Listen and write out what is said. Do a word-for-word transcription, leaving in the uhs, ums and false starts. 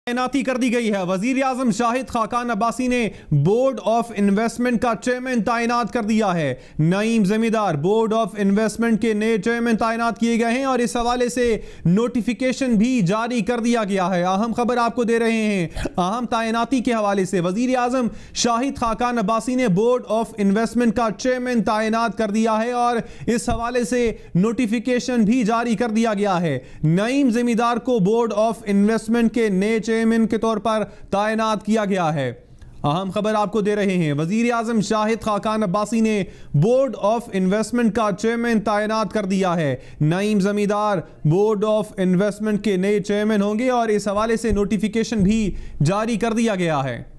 तैनाती कर दी गई है। वजीर आजम शाहिद खाकान अब्बासी ने बोर्ड ऑफ इन्वेस्टमेंट का चेयरमैन तैनात कर दिया है। नईम जमींदार बोर्ड ऑफ इन्वेस्टमेंट के नए चेयरमैन तैनात किए गए हैं और इस हवाले से नोटिफिकेशन भी जारी कर दिया गया है। अहम खबर आपको दे रहे हैं। अहम तैनाती के हवाले से वजीर आजम शाहिद खाकान अब्बासी ने बोर्ड ऑफ इन्वेस्टमेंट का चेयरमैन तैनात कर दिया है और इस हवाले से नोटिफिकेशन भी जारी कर दिया गया है। नईम जमींदार को बोर्ड ऑफ इन्वेस्टमेंट के नए चेयरमैन के तौर पर तैनात किया गया है। अहम खबर आपको दे रहे हैं। वजीर आजम शाहिद खाकान अब्बासी ने बोर्ड ऑफ इन्वेस्टमेंट का चेयरमैन तैनात कर दिया है। नईम जमींदार बोर्ड ऑफ इन्वेस्टमेंट के नए चेयरमैन होंगे और इस हवाले से नोटिफिकेशन भी जारी कर दिया गया है।